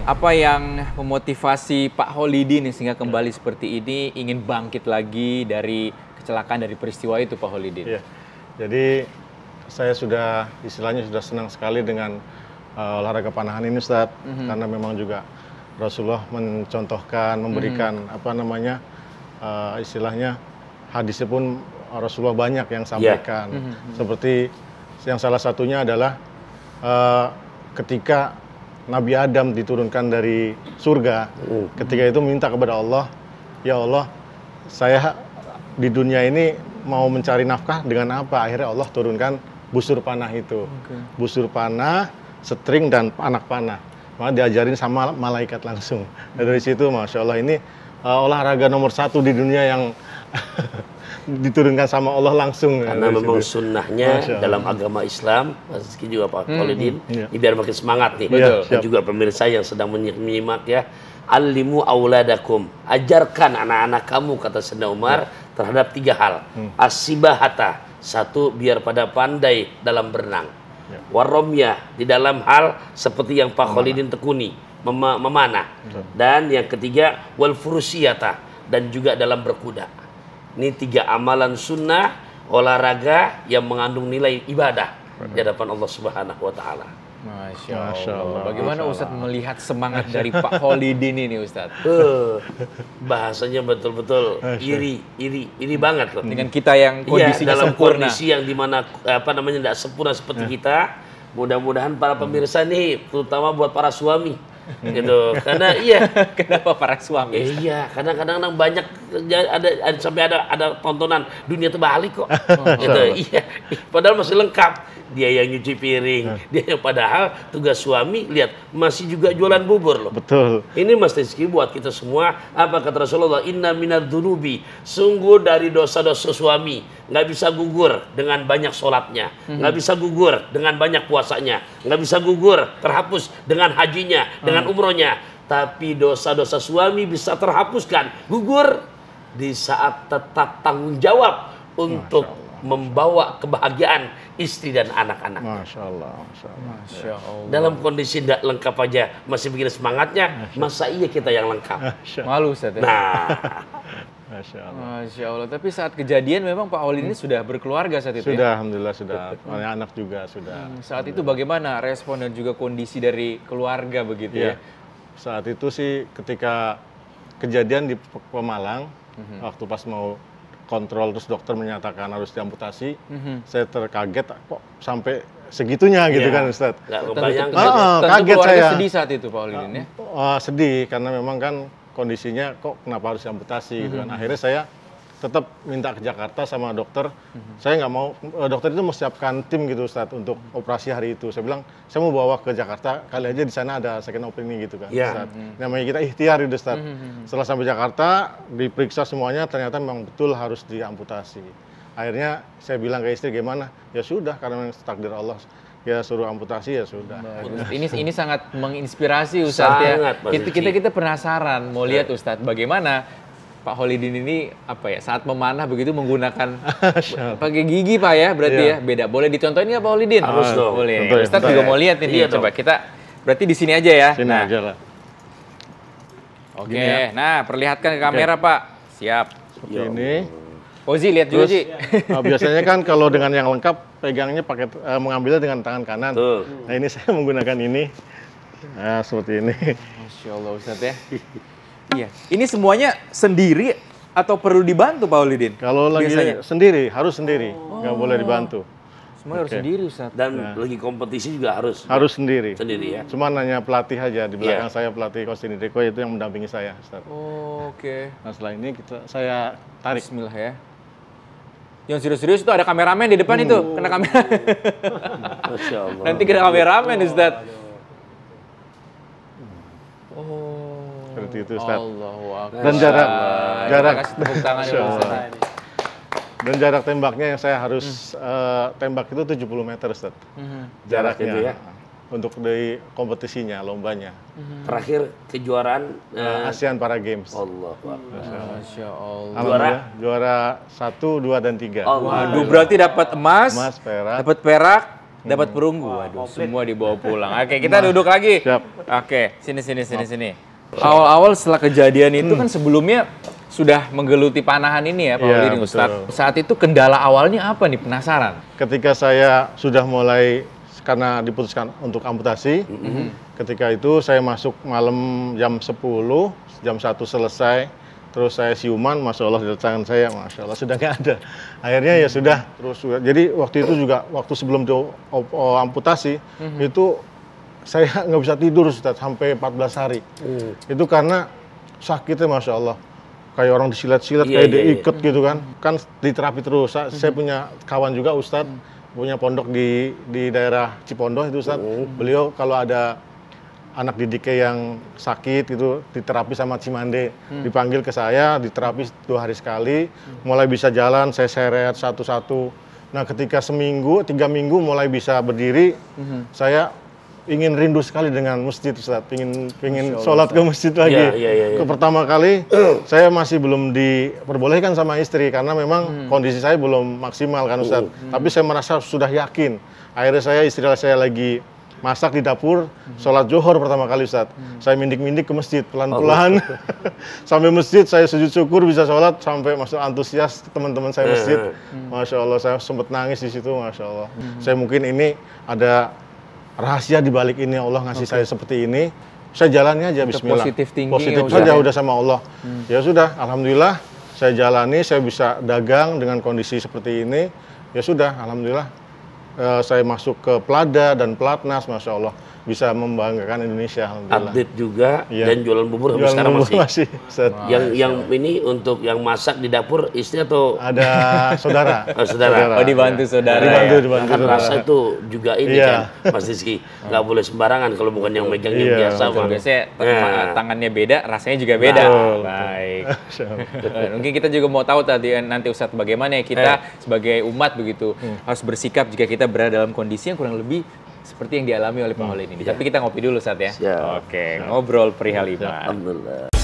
Apa yang memotivasi Pak Holidin sehingga kembali seperti ini, ingin bangkit lagi dari kecelakaan, dari peristiwa itu, Pak Holidin? Iya. Jadi saya sudah istilahnya sudah senang sekali dengan olahraga panahan ini, Ustadz. Karena memang juga Rasulullah mencontohkan, memberikan istilahnya hadisnya pun Rasulullah banyak yang sampaikan. Seperti yang salah satunya adalah ketika Nabi Adam diturunkan dari surga, ketika itu minta kepada Allah, ya Allah, saya di dunia ini mau mencari nafkah dengan apa? Akhirnya Allah turunkan busur panah itu. Busur panah, setring, dan anak panah. Maka diajarin sama malaikat langsung. Dari situ, Masya Allah, ini olahraga nomor 1 di dunia yang diturunkan sama Allah langsung. Karena memang sunnahnya dalam agama Islam, Mas Rizky juga Pak Holidin, ini biar makin semangat nih. Dan juga pemirsa yang sedang menyimak ya. Alimu auladakum, ajarkan anak-anak kamu, kata Sayyidina Umar, terhadap 3 hal. As-sibahata, 1, biar pada pandai dalam berenang. Waromya, di dalam hal seperti yang Pak Holidin tekuni, memanah. Dan yang ketiga, wal furusiyata, dan juga dalam berkuda. Ini 3 amalan sunnah olahraga yang mengandung nilai ibadah di hadapan Allah Subhanahu wa Ta'ala. Masya Allah. Bagaimana Ustadz melihat semangat dari Pak Holidin ini, Ustadz? Bahasanya betul-betul iri banget loh. Dengan kita yang kondisinya dalam sempurna. kondisi yang dimana tidak sempurna seperti kita. Mudah-mudahan para pemirsa nih, terutama buat para suami, gitu. Karena kenapa para suami? Iya, kadang-kadang banyak sampai ada tontonan dunia terbalik kok. Gitu. Iya, padahal masih lengkap. Dia yang nyuci piring, dia yang padahal tugas suami, lihat masih juga jualan bubur loh. Betul. Ini Mas Rizky buat kita semua, apa kata Rasulullah, inna minad dzunubi, sungguh dari dosa-dosa suami nggak bisa gugur dengan banyak sholatnya, nggak bisa gugur dengan banyak puasanya, nggak bisa gugur terhapus dengan hajinya, dengan umrohnya. Tapi dosa-dosa suami bisa terhapuskan, gugur di saat tetap tanggung jawab untuk membawa kebahagiaan istri dan anak-anak. Masya Allah, Masya Allah. Masya Allah. Dalam kondisi tidak lengkap aja masih begini semangatnya, masa iya kita yang lengkap? Malu, Ustadz. Nah, Masya Allah. Masya Allah. Tapi saat kejadian memang Pak Holidin ini sudah berkeluarga saat itu. Sudah, alhamdulillah sudah. Anak juga sudah. Saat itu bagaimana respon dan juga kondisi dari keluarga begitu ya? Saat itu sih ketika kejadian di Pemalang, waktu pas mau kontrol terus dokter menyatakan harus diamputasi, saya terkaget kok sampai segitunya gitu kan, Ustaz. nggak kebayang. Tentu Kaget keluarga saya. sedih saat itu Pak Holidin ya? Sedih karena memang kan kondisinya kok kenapa harus diamputasi gitu kan. Akhirnya saya tetap minta ke Jakarta sama dokter. Saya nggak mau, dokter itu mau siapkan tim gitu, Ustaz, untuk operasi hari itu. Saya bilang, saya mau bawa ke Jakarta, kali aja di sana ada second opinion gitu kan, Ustaz. Namanya kita ikhtiar gitu, Ustaz. Setelah sampai Jakarta, diperiksa semuanya, ternyata memang betul harus diamputasi. Akhirnya saya bilang ke istri, gimana? Ya sudah, karena memang takdir Allah. Ya suruh amputasi, ya sudah. Ini sangat menginspirasi, Ustadz ya. Kita penasaran mau lihat Ustadz bagaimana Pak Holidin ini saat memanah begitu menggunakan pakai gigi Pak ya, berarti ya beda. Boleh dicontohin nggak Pak Holidin? Harus dong. Boleh. Ustadz juga mau lihat ini. Coba kita berarti di sini aja ya. Sini aja lah. Oke. Nah, perlihatkan ke kamera Pak. Siap. Seperti ini. Ozi lihat dulu Ji. Biasanya kan kalau dengan yang lengkap pegangnya pakai mengambilnya dengan tangan kanan. Nah ini saya menggunakan ini. Nah seperti ini. Masya Allah Ustadz ya. Iya. Ini semuanya sendiri atau perlu dibantu Pak Holidin? Kalau lagi sendiri, harus sendiri. Nggak boleh dibantu. Semua harus sendiri Ustadz. Dan lagi kompetisi juga harus sendiri. Sendiri ya. Cuma nanya pelatih aja di belakang saya, pelatih Kostini Riko itu yang mendampingi saya, Ustadz. Oke. Nah setelah ini saya tarik. Bismillah ya. Yang serius-serius itu ada kameramen di depan itu, kena kamera. Masya Allah. Nanti kena kameramen Ustadz. Seperti itu, Ustadz. Allahu Akbar. Dan jarak kasih tepuk tangan ya Ustadz. dan jarak tembaknya yang saya harus tembak itu 70 meter, Ustadz. Jarak Jaraknya itu ya. Untuk di kompetisinya, lombanya. Terakhir kejuaraan ASEAN Para Games. Allah. Masya Allah. Alhamdulillah, juara 1, 2, dan 3. Waduh, berarti dapat emas, Emas, perak, dapat perak, Dapat perunggu, waduh, semua dibawa pulang. Oke, kita duduk lagi. Siap. Oke, sini. Awal-awal setelah kejadian itu kan sebelumnya sudah menggeluti panahan ini ya Pak Holidin, Ustadz. Saat itu kendala awalnya apa nih, penasaran? Ketika saya sudah mulai, karena diputuskan untuk amputasi, ketika itu saya masuk malam jam 10, jam 1 selesai, terus saya siuman, Masya Allah di tangan saya, Masya Allah sudah nggak ada. Akhirnya ya sudah, jadi waktu itu juga, waktu sebelum amputasi, itu saya nggak bisa tidur Ustadz, sampai 14 hari. Itu karena sakitnya Masya Allah. Kayak orang disilat-silat, kayak diikat gitu kan. Kan diterapi terus. Saya punya kawan juga Ustadz, punya pondok di daerah Cipondoh itu Ustadz. Beliau kalau ada anak didiknya yang sakit gitu, diterapi sama Cimande. Dipanggil ke saya, diterapi 2 hari sekali. Mulai bisa jalan, saya seret satu-satu. Nah ketika 3 minggu mulai bisa berdiri, saya ingin rindu sekali dengan masjid Ustaz, ingin sholat ke masjid lagi. Pertama kali saya masih belum diperbolehkan sama istri karena memang kondisi saya belum maksimal kan Ustaz. Tapi saya merasa sudah yakin. Akhirnya istri saya lagi masak di dapur, sholat zuhur pertama kali Ustaz. Saya mindik-mindik ke masjid pelan-pelan. Sampai masjid saya sujud syukur bisa sholat, sampai masuk antusias teman-teman saya masjid. Masya Allah, saya sempat nangis di situ, Masya Allah. Saya mungkin ini ada rahasia di balik ini, Allah ngasih saya seperti ini, saya jalani aja bismillah. Positif tinggi. Positif saja udah sama Allah. Ya sudah, alhamdulillah saya jalani, saya bisa dagang dengan kondisi seperti ini. Ya sudah, alhamdulillah saya masuk ke Plada dan Platnas, Masya Allah. Bisa membanggakan Indonesia, alhamdulillah. Update juga dan jualan bubur sampai sekarang masih. Yang ini untuk yang masak di dapur istri atau ada saudara? Saudara. Oh, dibantu saudara. Dibantu. Kan rasa itu juga ini kan, Mas Rizky. Nggak boleh sembarangan kalau bukan yang megang yang biasa. Biasanya tangannya beda, rasanya juga beda. Baik. Mungkin kita juga mau tahu tadi nanti Ustadz bagaimana ya kita sebagai umat begitu harus bersikap jika kita berada dalam kondisi yang kurang lebih seperti yang dialami oleh Pak Holidin ini. Tapi kita ngopi dulu Ustadz ya. Oke, ngobrol perihal iman. Alhamdulillah.